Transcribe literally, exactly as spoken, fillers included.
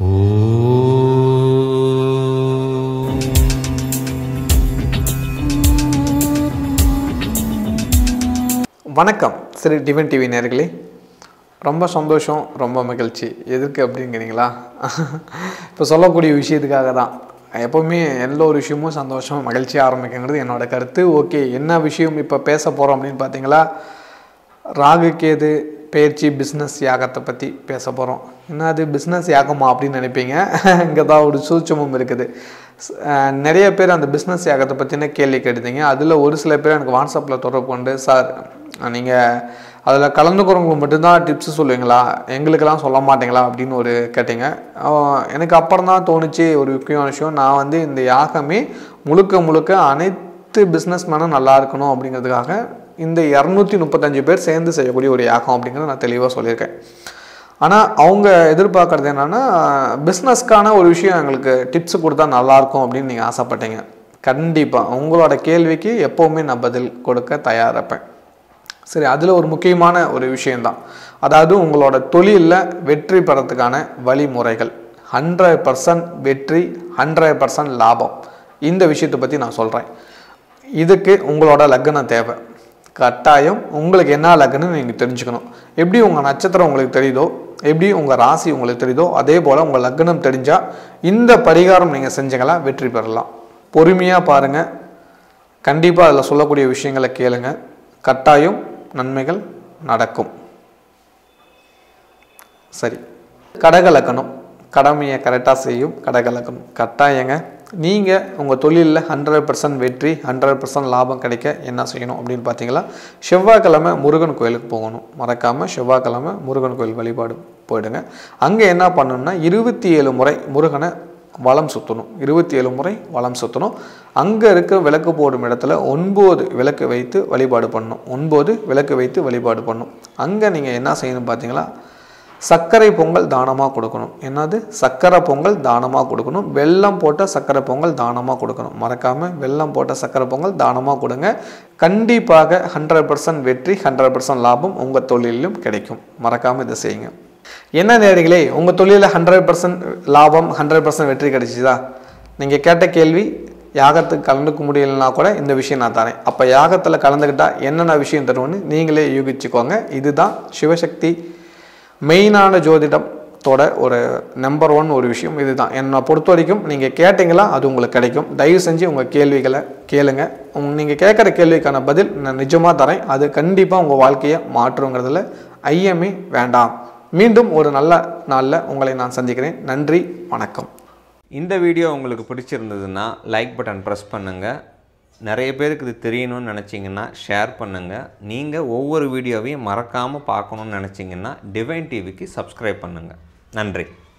வணக்கம் Sri divine TV நேயர்களே, ரொம்ப சந்தோஷம், ரொம்ப மகிழ்ச்சி. எதற்கு அப்படிங்கிறீங்களா? இப்போ சொல்லக்கூடிய விஷயத்துக்காக தான். எப்போவுமே எந்த ஒரு விஷயமும் சந்தோஷம் மகிழ்ச்சியாக ஆரம்பிக்குங்கிறது என்னோட கருத்து. ஓகே, என்ன விஷயம் இப்போ பேச போகிறோம் அப்படின்னு பார்த்தீங்களா, ராகு கேது பயிற்சி பிஸ்னஸ் யாகத்தை பற்றி பேச போகிறோம். என்ன அது பிஸ்னஸ் யாகமா அப்படின்னு நினைப்பீங்க. இங்கே தான் ஒரு சூட்சமும் இருக்குது. நிறைய பேர் அந்த பிஸ்னஸ் யாகத்தை பற்றின கேள்வி கேட்டுட்டீங்க. அதில் ஒரு சில பேர் எனக்கு வாட்ஸ்அப்பில் தொடர்பு கொண்டு, சார் நீங்கள் அதில் கலந்துக்கிறவங்களுக்கு மட்டும்தான் டிப்ஸ் சொல்லுவீங்களா, எங்களுக்கெல்லாம் சொல்ல மாட்டீங்களா அப்படின்னு ஒரு கேட்டீங்க. எனக்கு அப்புறம் தான் தோணுச்சு ஒரு முக்கியமான விஷயம். நான் வந்து இந்த யாகமே முழுக்க முழுக்க அனைத்து பிஸ்னஸ் மேனும் நல்லா இருக்கணும் அப்படிங்கிறதுக்காக இந்த இரநூத்தி முப்பத்தஞ்சு பேர் சேர்ந்து செய்யக்கூடிய ஒரு யாகம் அப்படிங்கிறத நான் தெளிவாக சொல்லியிருக்கேன். ஆனால் அவங்க எதிர்பார்க்குறது என்னென்னா, பிஸ்னஸ்க்கான ஒரு விஷயம் எங்களுக்கு டிப்ஸ் கொடுத்தா நல்லாயிருக்கும் அப்படின்னு நீங்கள் ஆசைப்பட்டீங்க. கண்டிப்பாக உங்களோட கேள்விக்கு எப்போவுமே நான் பதில் கொடுக்க தயாராக இருப்பேன். சரி, அதில் ஒரு முக்கியமான ஒரு விஷயந்தான், அதாவது உங்களோட தொழிலில் வெற்றி பெறத்துக்கான வழிமுறைகள். ஹண்ட்ரட் பர்சன்ட் வெற்றி, ஹண்ட்ரட் பர்சன்ட் லாபம். இந்த விஷயத்தை பற்றி நான் சொல்கிறேன். இதுக்கு உங்களோட லக்னம் தேவை. கட்டாயம் உங்களுக்கு என்ன லக்னம்னு நீங்கள் தெரிஞ்சுக்கணும். எப்படி உங்கள் நட்சத்திரம் உங்களுக்கு தெரியுதோ, எப்படி உங்கள் ராசி உங்களுக்கு தெரியுதோ, அதே போல் உங்கள் லக்னம் தெரிஞ்சால் இந்த பரிகாரம் நீங்கள் செஞ்சீங்களா வெற்றி பெறலாம். பொறுமையாக பாருங்கள், கண்டிப்பாக அதில் சொல்லக்கூடிய விஷயங்களை கேளுங்க, கட்டாயம் நன்மைகள் நடக்கும். சரி, கடக லக்னம் கடமையை கரெக்டாக செய்யும். கடக லக்னம் கட்டாயங்க. நீங்கள் உங்கள் தொழிலில் ஹண்ட்ரட் பர்சன்ட் வெற்றி, ஹண்ட்ரட் பர்சன்ட் லாபம் கிடைக்க என்ன செய்யணும் அப்படின்னு பார்த்தீங்களா, செவ்வாய்க்கிழமை முருகன் கோயிலுக்கு போகணும். மறக்காமல் செவ்வாய்க்கிழமை முருகன் கோயில் வழிபாடு போயிடுங்க. அங்கே என்ன பண்ணணும்னா, இருபத்தி ஏழு முறை முருகனை வலம் சுற்றணும். இருபத்தி ஏழு முறை வலம் சுற்றணும். அங்கே இருக்க விளக்கு போடும் இடத்துல ஒன்பது விளக்கு வைத்து வழிபாடு பண்ணணும். ஒன்பது விளக்கு வைத்து வழிபாடு பண்ணணும். அங்கே நீங்கள் என்ன செய்யணும் பார்த்தீங்களா, சர்க்கரை பொங்கல் தானமாக கொடுக்கணும். என்னது, சர்க்கரை பொங்கல் தானமாக கொடுக்கணும். வெல்லம் போட்ட சர்க்கரை பொங்கல் தானமாக கொடுக்கணும். மறக்காமல் வெல்லம் போட்ட சர்க்கரை பொங்கல் தானமாக கொடுங்க. கண்டிப்பாக ஹண்ட்ரட் பர்சன்ட் வெற்றி, ஹண்ட்ரட் பர்சன்ட் லாபம் உங்கள் தொழிலும் கிடைக்கும். மறக்காமல் இதை செய்யுங்க. என்ன நேயர்களே, உங்கள் தொழிலில் ஹண்ட்ரட் பர்சன்ட் லாபம், ஹண்ட்ரட் பர்சன்ட் வெற்றி கிடைச்சிதா? நீங்கள் கேட்ட கேள்வி, யாகத்துக்கு கலந்துக்க முடியலன்னா கூட இந்த விஷயம் நான் தரேன். அப்போ யாகத்தில் கலந்துக்கிட்டால் என்னென்ன விஷயம் தருவோன்னு நீங்களே யூகிச்சுக்கோங்க. இதுதான் சிவசக்தி மெயினான ஜோதிடத்தோட ஒரு நம்பர் ஒன் ஒரு விஷயம். இதுதான் என்னை பொறுத்த வரைக்கும். நீங்கள் கேட்டிங்களா அது உங்களுக்கு கிடைக்கும். தயவு செஞ்சு உங்கள் கேள்விகளை கேளுங்க. நீங்கள் கேட்குற கேள்விக்கான பதில் நான் நிஜமாக தரேன். அது கண்டிப்பாக உங்கள் வாழ்க்கையை மாற்றுங்கிறதுல ஐயமே வேண்டாம். மீண்டும் ஒரு நல்ல நாளில் உங்களை நான் சந்திக்கிறேன். நன்றி, வணக்கம். இந்த வீடியோ உங்களுக்கு பிடிச்சிருந்ததுன்னா லைக் பட்டன் ப்ரெஸ் பண்ணுங்கள். நிறைய பேருக்கு இது தெரியணும்னு நினச்சிங்கன்னா ஷேர் பண்ணுங்கள். நீங்கள் ஒவ்வொரு வீடியோவையும் மறக்காமல் பார்க்கணுன்னு நினச்சிங்கன்னா டிவைன் டிவிக்கு சப்ஸ்கிரைப் பண்ணுங்கள். நன்றி.